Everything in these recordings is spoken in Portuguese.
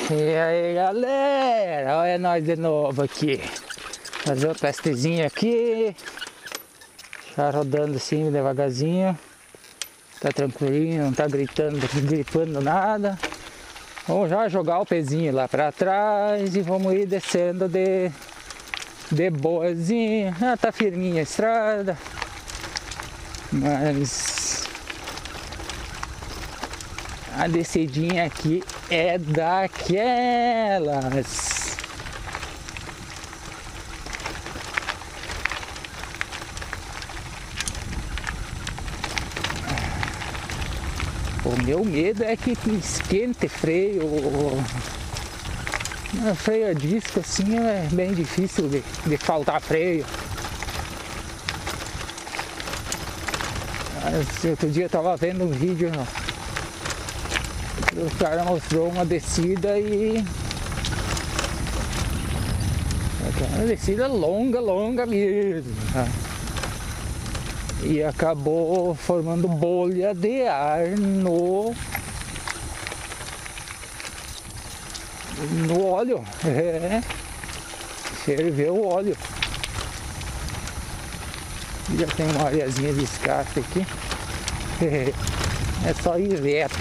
E aí galera, olha nós de novo aqui. Fazer o testezinho aqui. Tá rodando assim devagarzinho. Tá tranquilinho, não tá gripando nada. Vamos já jogar o pezinho lá pra trás e vamos ir descendo de boazinha. Ah, tá firminha a estrada. Mas a descidinha aqui é daquelas. O meu medo é que esquente freio. Freio a disco assim é bem difícil de faltar freio. Outro dia eu tava vendo um vídeo, o cara mostrou uma descida e uma descida longa mesmo. E acabou formando bolha de ar no óleo. Ferveu o óleo. Já tem uma areazinha de escape aqui. É só ir reto.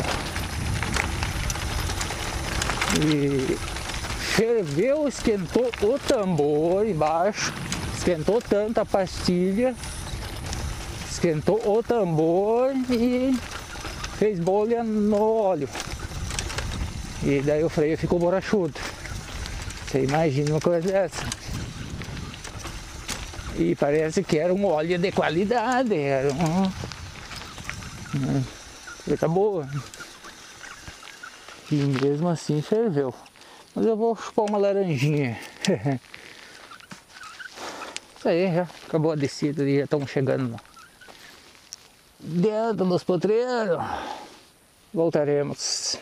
E ferveu, esquentou o tambor embaixo. Esquentou tanto a pastilha. Esquentou o tambor e fez bolha no óleo. E daí o freio ficou borrachudo. Você imagina uma coisa dessa. E parece que era um óleo de qualidade. Era uma coisa boa. E mesmo assim ferveu. Mas eu vou chupar uma laranjinha. Isso aí, já acabou a descida e já estamos chegando lá. Dentro dos potreiros, voltaremos.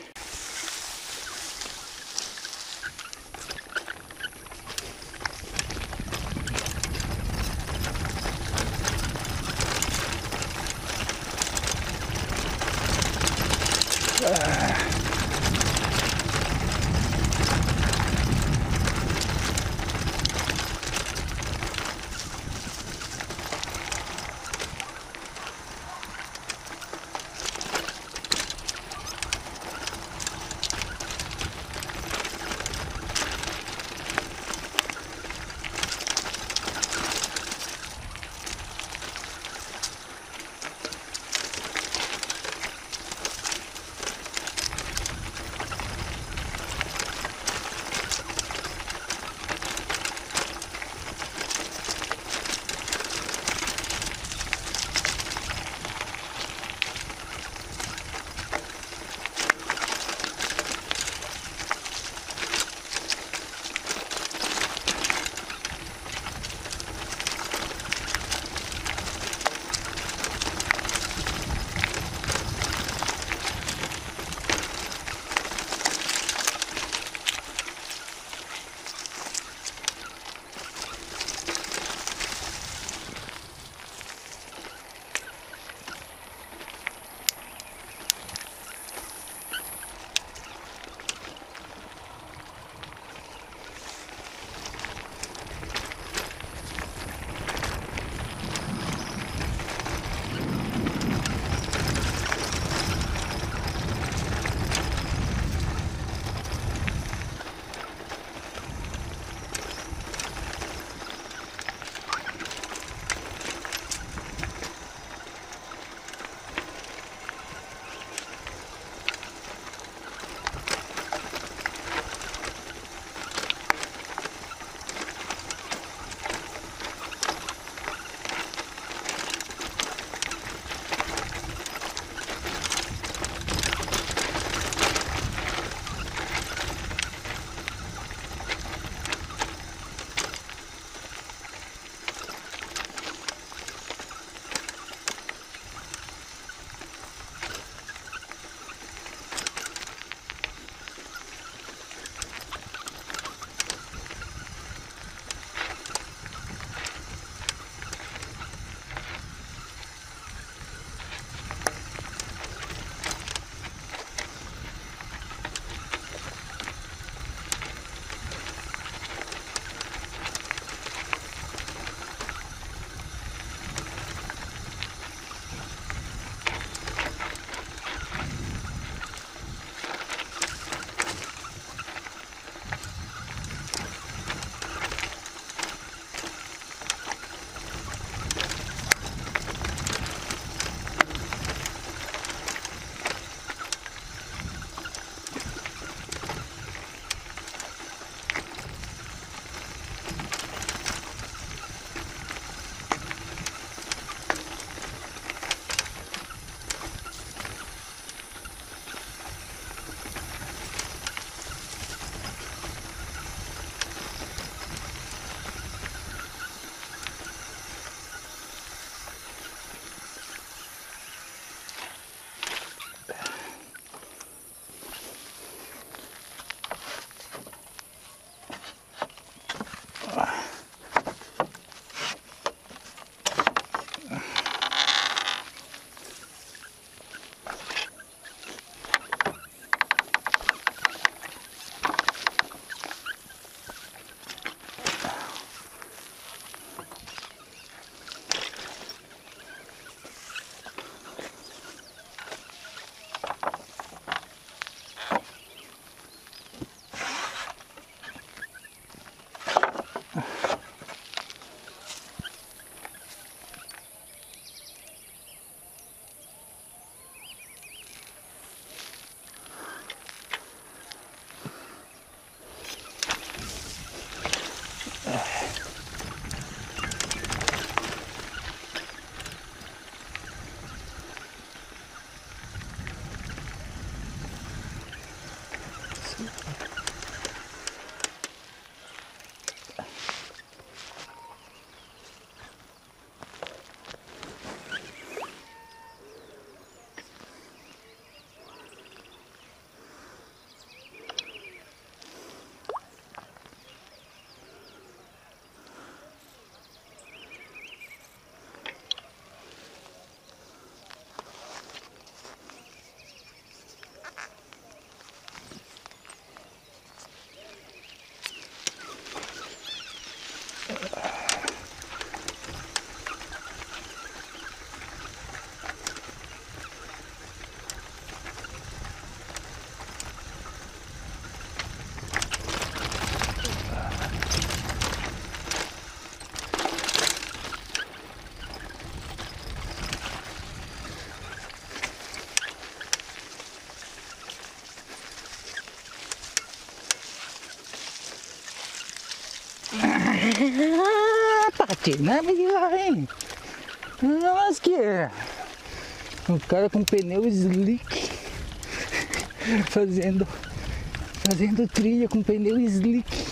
Patinando aqui lá, hein? Nossa, que é? Um cara com pneu slick fazendo trilha com pneu slick.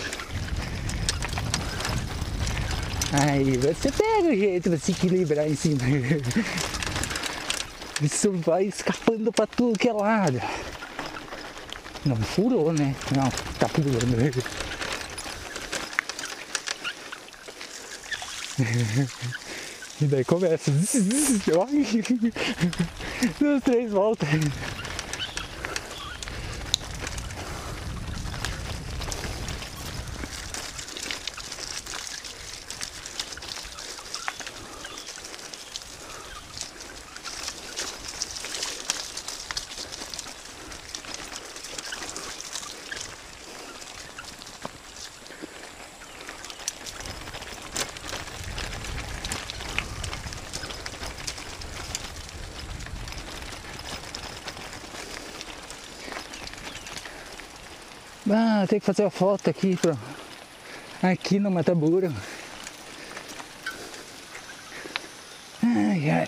Aí você pega o jeito de se equilibrar em cima. Isso vai escapando pra tudo que é lado. Não furou, né? Não, tá pulando. E daí começa. 2, 3 voltas. Ah, tem que fazer a foto aqui, aqui no Mataburro. Ai, ai.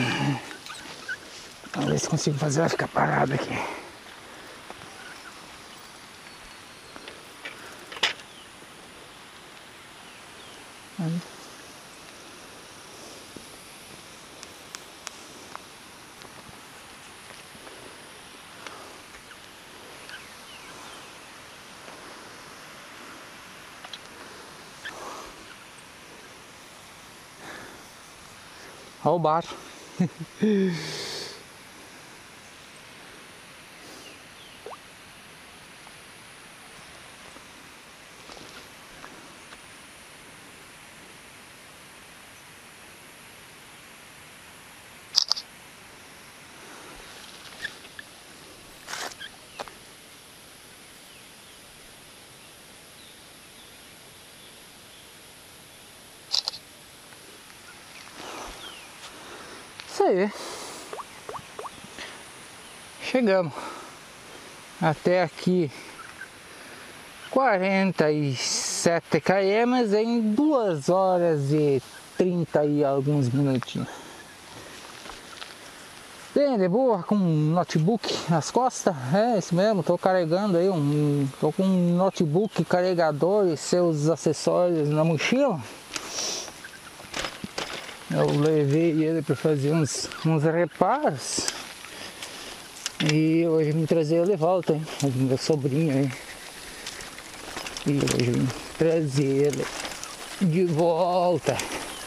Vamos ver se consigo fazer ela ficar parada aqui. Aí. Olha o bar. Isso aí. Chegamos até aqui 47 km em 2 horas e 30 e alguns minutinhos. Bem de boa, com um notebook nas costas, é isso mesmo, tô carregando aí tô com um notebook, carregador e seus acessórios na mochila. Eu levei ele para fazer uns reparos e hoje me trazer ele de volta, hein? Meu sobrinho aí. E hoje vim trazer ele de volta.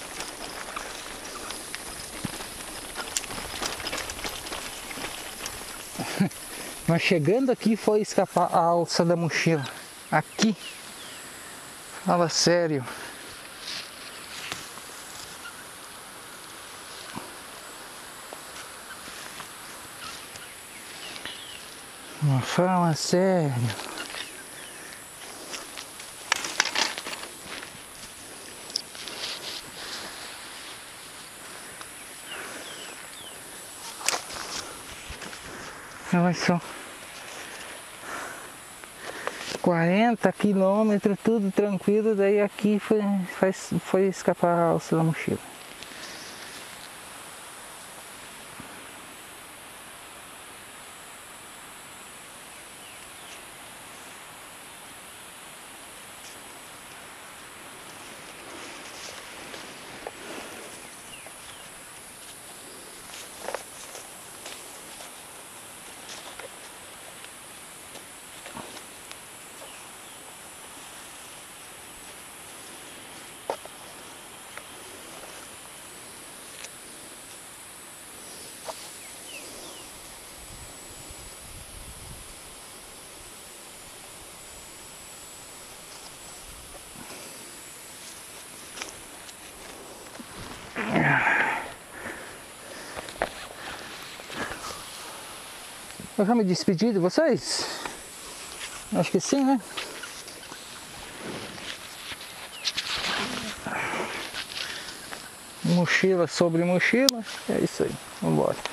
Mas chegando aqui foi escapar a alça da mochila. Aqui. Fala sério. Não fala sério. Olha só. 40 quilômetros, tudo tranquilo, daí aqui foi escapar a alça da mochila. Eu já me despedi de vocês? Acho que sim, né? Mochila sobre mochila. É isso aí. Vamos embora.